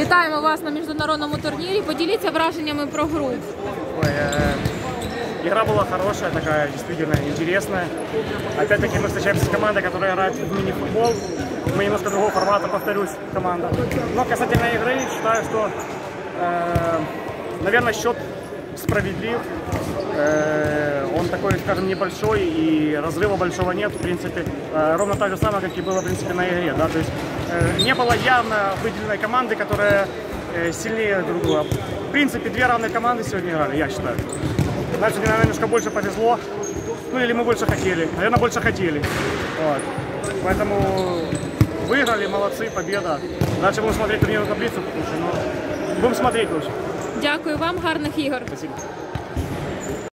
Вітаємо вас на міжнародному турнірі. Поділіться враженнями про гру. Игра была хорошая, такая действительно интересная. Опять-таки мы встречаемся с командой, которая играет в мини-футбол. Мы немножко другого формата, повторюсь, команда. Но касательно игры, считаю, что, наверное, счет справедлив. Он такой, скажем, небольшой, и разрыва большого нет, в принципе. Ровно так же самое, как и было, в принципе, на игре. Да? То есть не было явно выделенной команды, которая сильнее друг друга. В принципе, две равные команды сегодня играли, я считаю. Значит, наверное, немножко больше повезло. Ну, или мы больше хотели. Наверное, больше хотели. Вот. Поэтому выиграли, молодцы, победа. Дальше будем смотреть турнирную таблицу, но будем смотреть лучше. Дякую вам, гарних ігор. Спасибо.